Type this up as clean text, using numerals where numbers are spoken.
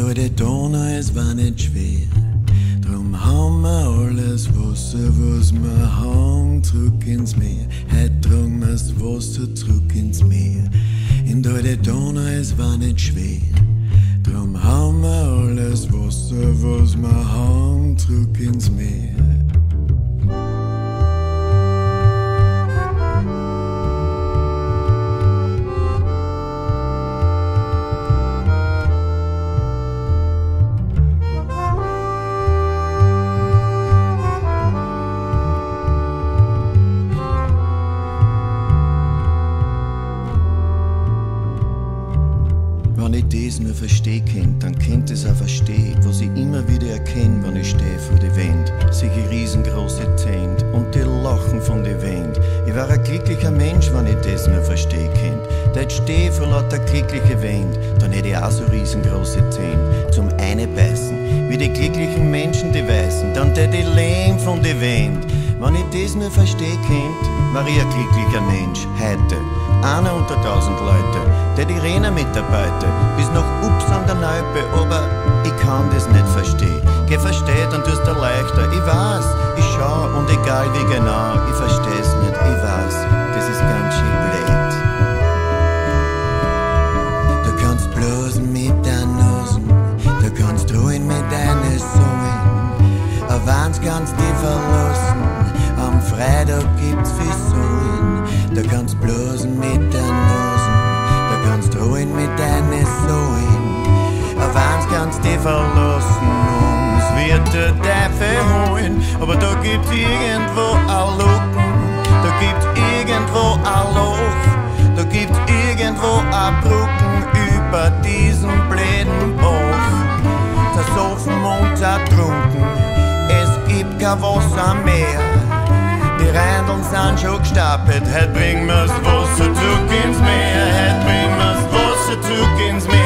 da der Donau, es war nicht schwer. Drum haben wir alles Wasser, was wir haben, zurück ins Meer. Heut tragen wir's Wasser zurück ins Meer. In da der Donau, es war nicht schwer. Drum haben wir alles Wasser, was wir haben, zurück ins Meer. Wenn ich das nur verstehen könnt, dann könnt es auch verstehen, was ich immer wieder erkenne, wenn ich stehe vor die Wand. Solche riesengroße Zähne und die Lachen von die Wand. Ich war ein glücklicher Mensch, wenn ich das nur verstehen könnt. Da ich stehe vor lauter glückliche Wand, dann hätte ich auch so riesengroße Zähne zum Einbeißen. Wie die glücklichen Menschen, die Weißen, dann tät ich leben von die Wand. Wenn ich das nur verstehen könnt, war ich ein glücklicher Mensch, heute. Einer unter 1000 Leute, der die Rena-Mitarbeiter bis nach Ups an der Neupe, aber ich kann das nicht verstehen. Geh, versteh, dann tust du leichter. Ich weiß, ich schau und egal wie genau, ich versteh's nicht, ich weiß, das ist ganz schön blöd. Du kannst blasen mit deinen Nosen, du kannst ruhen mit deinen Sohlen. Auf eins kannst du verlassen, am Freitag gibt's viel Sohlen. Du kannst blasen mit deinen Nosen, du kannst ruhen mit deinen Sohlen. Auf eins kannst du verlassen, uns wird der Teufel holen. Aber da gibt's irgendwo ein Lucken, da gibt's irgendwo ein Loch, da gibt's irgendwo ein Brücken über diesen blöden Bach. Zersoffen und zertrunken, es gibt kein Wasser mehr. Die Rändeln sind schon gestapelt, heute bringen wir's Wasser zurück ins Meer, heute bringen wir's Wasser zurück ins Meer.